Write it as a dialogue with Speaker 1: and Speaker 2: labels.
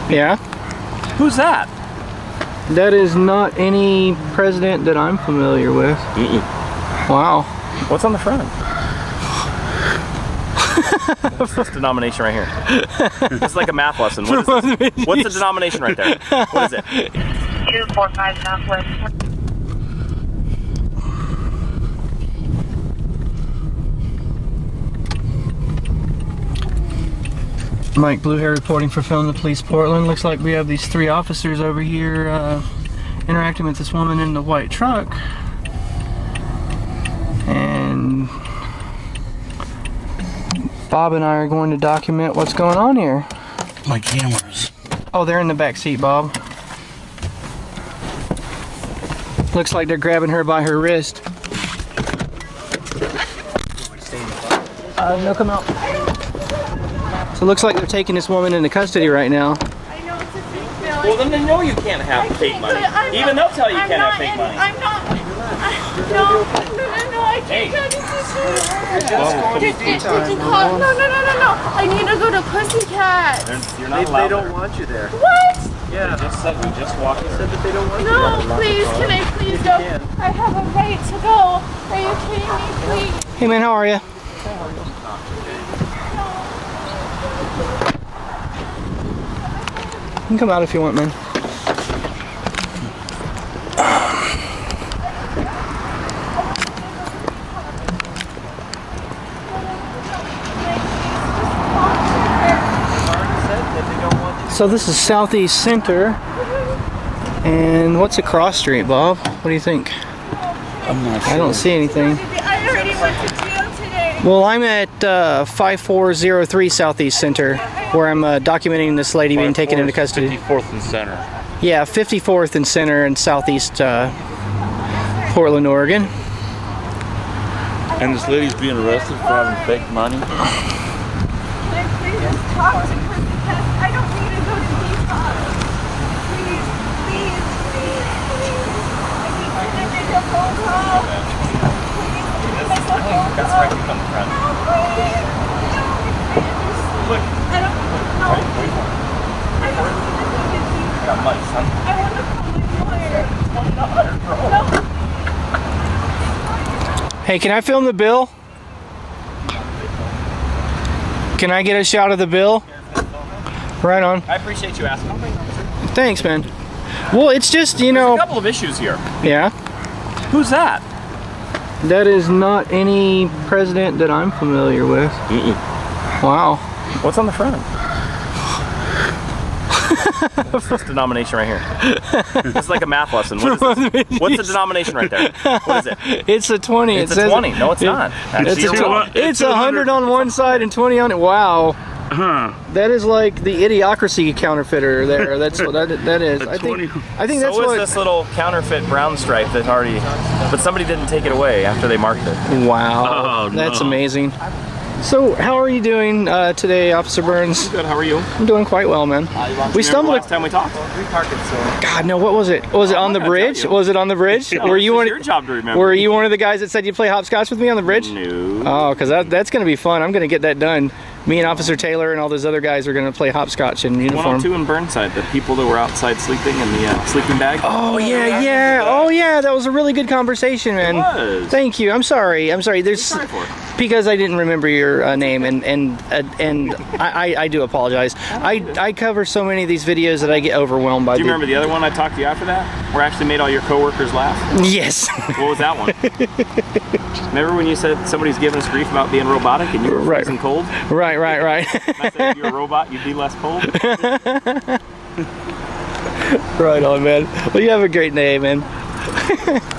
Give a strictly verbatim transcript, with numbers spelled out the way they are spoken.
Speaker 1: Yeah?
Speaker 2: Who's that?
Speaker 1: That is not any president that I'm familiar with.
Speaker 2: Mm-mm.
Speaker 1: Wow.
Speaker 2: What's on the front? What's this denomination right here? It's like a math lesson. What is this? What's the denomination right there? What is it?
Speaker 3: two four five Southwest.
Speaker 1: Mike Bluehair reporting for Film the Police Portland. Looks like we have these three officers over here uh, interacting with this woman in the white truck. And Bob and I are going to document what's going on here.
Speaker 4: My cameras.
Speaker 1: Oh, they're in the back seat, Bob. Looks like they're grabbing her by her wrist. Uh, no, come out. So it looks like they're taking this woman into custody right now.
Speaker 3: I know it's a fake bill.
Speaker 2: Well, then they know you can't have fake money. Even they'll tell you you
Speaker 3: I'm
Speaker 2: can't
Speaker 3: not
Speaker 2: have fake
Speaker 3: in,
Speaker 2: money.
Speaker 3: I'm not. I, no, no, no, no, I
Speaker 2: Hey.
Speaker 3: can't go to
Speaker 2: Oh,
Speaker 3: Did, did, did you call? No, no, no, no, no. I need to go to Pussycat.
Speaker 2: You're not
Speaker 5: They,
Speaker 2: allowed
Speaker 5: they don't
Speaker 2: there.
Speaker 5: want you there.
Speaker 3: What?
Speaker 5: Yeah,
Speaker 2: They just said we just walked.
Speaker 5: they said that they don't want you
Speaker 3: No,
Speaker 5: there.
Speaker 3: please, can I please go? I have a right to go. Are you kidding me, please?
Speaker 1: Hey man, how are you? You can come out if you want, man. So this is Southeast Center. And what's a cross street, Bob? What do you think?
Speaker 4: I'm not sure.
Speaker 1: I don't see anything.
Speaker 3: I already went to jail today.
Speaker 1: Well, I'm at uh, five four zero three Southeast Center, where I'm uh, documenting this lady being taken into custody.
Speaker 4: fifty-fourth and Center.
Speaker 1: Yeah, fifty-fourth and Center in Southeast uh, Portland, Oregon.
Speaker 4: And this lady's being arrested for having fake money.
Speaker 3: Can I please just talk to Pussycat? I don't need to go to detox. Please, please, please, please. I need you to make a phone call. Please, make a phone call.
Speaker 2: That's right, you come front.
Speaker 3: No, please. No,
Speaker 2: Look.
Speaker 3: I don't know.
Speaker 2: Wait, wait for it.
Speaker 3: I don't need to go to detox.
Speaker 2: I got money, son.
Speaker 3: I want to call my lawyer.
Speaker 2: twenty dollars, bro.
Speaker 3: No.
Speaker 1: Hey, can I film the bill? Can I get a shot of the bill? Right on.
Speaker 2: I appreciate you asking.
Speaker 1: Thanks, man. Well, it's just, you
Speaker 2: There's
Speaker 1: know...
Speaker 2: a couple of issues here.
Speaker 1: Yeah?
Speaker 2: Who's that?
Speaker 1: That is not any president that I'm familiar with.
Speaker 2: Mm-mm.
Speaker 1: Wow.
Speaker 2: What's on the front? What's this denomination right here? It's like a math lesson. What is this? What's the denomination right there? What is it?
Speaker 1: It's a twenty.
Speaker 2: It's
Speaker 1: it
Speaker 2: a
Speaker 1: says
Speaker 2: twenty. No, it's
Speaker 1: it,
Speaker 2: not. Actually,
Speaker 1: It's a,
Speaker 2: you're wrong.
Speaker 1: tw it's a hundred on one side and twenty on it. Wow.
Speaker 4: Huh.
Speaker 1: That is like the Idiocracy counterfeiter there. That's what that, that is. I think, I think that's
Speaker 2: So is
Speaker 1: what...
Speaker 2: this little counterfeit brown stripe that already, but somebody didn't take it away after they marked it.
Speaker 1: Wow.
Speaker 4: Oh,
Speaker 1: That's
Speaker 4: no.
Speaker 1: amazing. So, how are you doing uh, today, Officer Burns?
Speaker 2: Good. How are you?
Speaker 1: I'm doing quite well, man. We stumbled...
Speaker 2: Last time we talked.
Speaker 1: God, no, what was it? Was it
Speaker 2: Oh,
Speaker 1: on
Speaker 2: I'm
Speaker 1: the
Speaker 2: not gonna
Speaker 1: bridge?
Speaker 2: tell you.
Speaker 1: Was it on the bridge?
Speaker 2: No,
Speaker 1: were you
Speaker 2: it's
Speaker 1: one?
Speaker 2: your job to remember.
Speaker 1: Were you one of the guys that said you'd play hopscotch with me on the bridge?
Speaker 2: No.
Speaker 1: Oh, because that, that's going to be fun. I'm going to get that done. Me and Officer Taylor and all those other guys are going to play hopscotch in
Speaker 2: one
Speaker 1: uniform.
Speaker 2: oh two in Burnside, the people that were outside sleeping in the uh, sleeping bag.
Speaker 1: Oh yeah, yeah. Oh yeah, that was a really good conversation, man.
Speaker 2: It was.
Speaker 1: Thank you. I'm sorry. I'm sorry. There's
Speaker 2: Sorry for it.
Speaker 1: because I didn't remember your uh, name, and and uh, and I, I I do apologize. I I cover so many of these videos that I get overwhelmed by.
Speaker 2: Do you
Speaker 1: the,
Speaker 2: remember the other one I talked to you after that? Where I actually made all your coworkers laugh?
Speaker 1: Yes.
Speaker 2: What was that one? Remember when you said somebody's giving us grief about being robotic and you were
Speaker 1: Right.
Speaker 2: freezing cold?
Speaker 1: Right. Right. Right.
Speaker 2: And I said if you're a robot, you'd be less cold.
Speaker 1: Right on, man. Well, you have a great day, man.